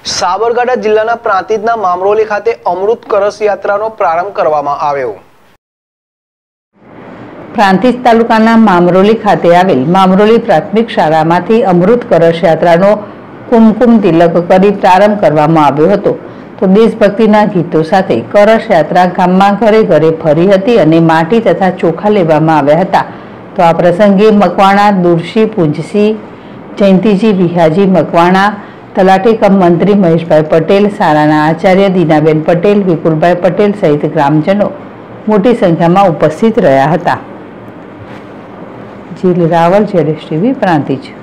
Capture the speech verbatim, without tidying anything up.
સાબરકાંઠા જિલ્લાના પ્રાંતિજના મામરોલી ખાતે અમૃત કળશ યાત્રાનો પ્રારંભ કરવામાં આવ્યો। પ્રાંતિજ તાલુકાના મામરોલી ખાતે આવેલ મામરોલી પ્રાથમિક શાળામાંથી અમૃત કળશ યાત્રાનો કુમકુમ તિલક કરી પ્રારંભ કરવામાં આવ્યો હતો। તો દેશભક્તિના ગીતો સાથે કળશ યાત્રા ગામમાં ઘરે ઘરે ફરી હતી અને માટી તથા ચોખા લેવામાં આવ્યા હતા। તો આ પ્રસંગે મકવાણા દુરશી પૂંજસી જયંતિજી વિહાજી મકવાણા તલાટી કમ મંત્રી મહેશભાઈ પટેલ, શાળાના આચાર્ય દીનાબેન પટેલ, વિપુલભાઈ પટેલ સહિત ગ્રામજનો મોટી સંખ્યામાં ઉપસ્થિત રહ્યા હતા। જીલ રાવલ, જેડેશ ટીવી, પ્રાંતિજ।